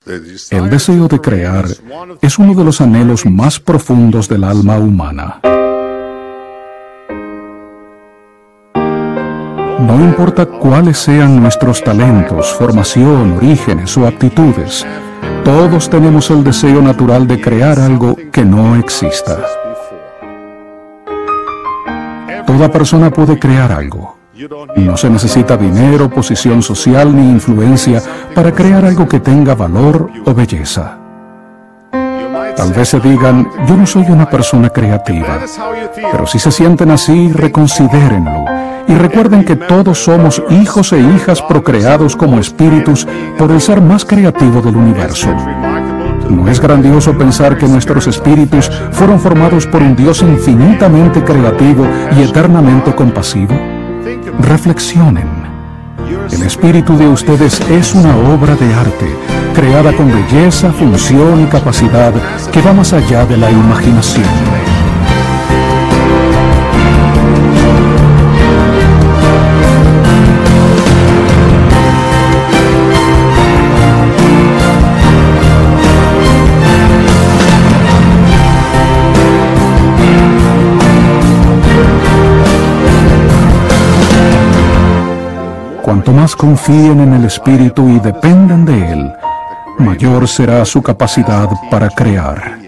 El deseo de crear es uno de los anhelos más profundos del alma humana. No importa cuáles sean nuestros talentos, formación, orígenes o aptitudes, todos tenemos el deseo natural de crear algo que no exista. Toda persona puede crear algo. No se necesita dinero, posición social ni influencia para crear algo que tenga valor o belleza. Tal vez se digan, yo no soy una persona creativa, pero si se sienten así, reconsidérenlo y recuerden que todos somos hijos e hijas procreados como espíritus por el ser más creativo del universo. ¿No es grandioso pensar que nuestros espíritus fueron formados por un Dios infinitamente creativo y eternamente compasivo? Reflexionen. El espíritu de ustedes es una obra de arte, creada con belleza, función y capacidad que va más allá de la imaginación. Cuanto más confíen en el Espíritu y dependan de Él, mayor será su capacidad para crear.